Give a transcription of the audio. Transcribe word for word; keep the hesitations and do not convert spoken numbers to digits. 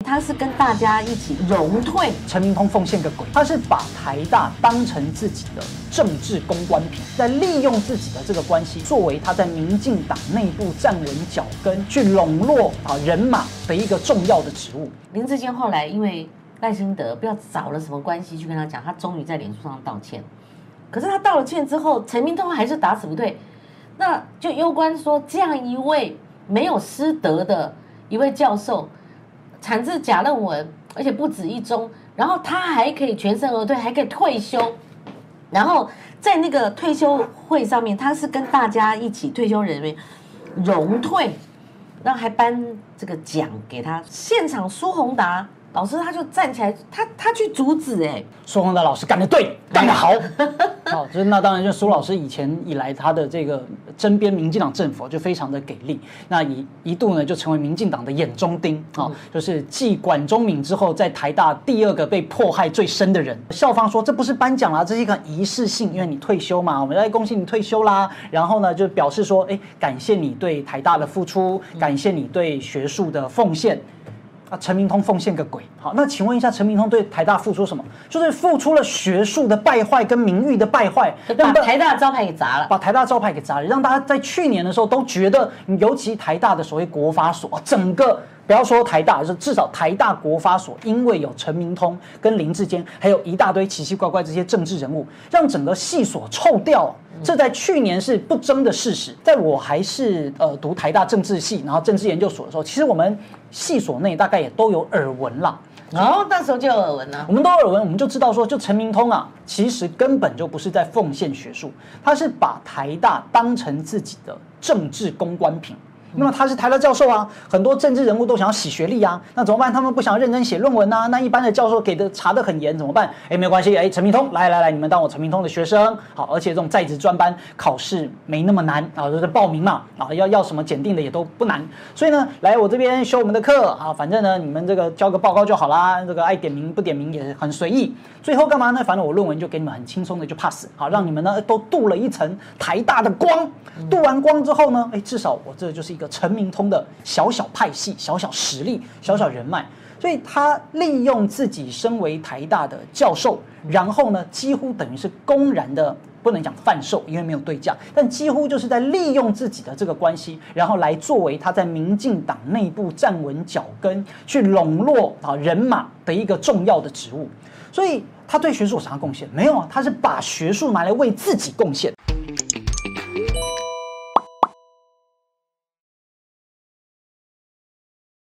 他是跟大家一起荣退。 陈明通奉献个鬼，他是把台大当成自己的政治公关品，在利用自己的这个关系，作为他在民进党内部站稳脚跟，去笼络啊人马的一个重要的职务。 林智坚后来因为赖清德不知道找了什么关系去跟他讲，他终于在脸书上道歉。可是他道了歉之后，陈明通还是打死不退，那就攸关说这样一位没有师德的一位教授，产自假论文，而且不止一宗，然后他还可以全身而退，还可以退休，然后在那个退休会上面，他是跟大家一起退休人员荣退，然后还颁这个奖给他，现场苏宏达老师他就站起来，他他去阻止哎、欸， 苏宏达老师干得对，干得好，好，就是那当然就苏老师以前以来他的这个针砭民进党政府就非常的给力，那一一度呢就成为民进党的眼中钉啊、哦，就是继管中闵之后，在台大第二个被迫害最深的人。校方说这不是颁奖啦，这是一个仪式性，因为你退休嘛，我们来恭喜你退休啦。然后呢就表示说，哎，感谢你对台大的付出，感谢你对学术的奉献。啊，陈明通奉献个鬼！好，那请问一下，陈明通对台大付出什么？就是付出了学术的败坏跟名誉的败坏， 把台大的招牌给砸了， 把台大招牌给砸了，让大家在去年的时候都觉得，尤其台大的所谓国发所，整个不要说台大，就是至少台大国发所，因为有陈明通跟林智坚，还有一大堆奇奇怪怪这些政治人物，让整个系所臭掉。这在去年是不争的事实。在我还是呃读台大政治系，然后政治研究所的时候，其实我们系所内大概也都有耳闻啦。 哦，那时候就有耳闻了。 我们都有耳闻，我们就知道说，就陈明通啊，其实根本就不是在奉献学术，他是把台大当成自己的政治公关品。那么他是台大教授啊，很多政治人物都想要洗学历啊，那怎么办？他们不想要认真写论文啊，那一般的教授给的查得很严，怎么办？哎，没有关系，哎，陈明通，来来来，你们当我陈明通的学生，好，而且这种在职专班考试没那么难啊，就是报名嘛，啊，要要什么检定的也都不难，所以呢，来我这边修我们的课啊，反正呢，你们这个交个报告就好啦，这个爱点名不点名也很随意。最后干嘛呢？反正我论文就给你们很轻松的就 pass， 好，让你们呢都镀了一层台大的光，镀完光之后呢，哎，至少我这就是一个陈明通的小小派系、小小实力、小小人脉，所以他利用自己身为台大的教授，然后呢，几乎等于是公然的，不能讲贩售，因为没有对价，但几乎就是在利用自己的这个关系，然后来作为他在民进党内部站稳脚跟，去笼络啊人马的一个重要的职务，所以他对学术有啥贡献？没有啊，他是把学术拿来为自己贡献。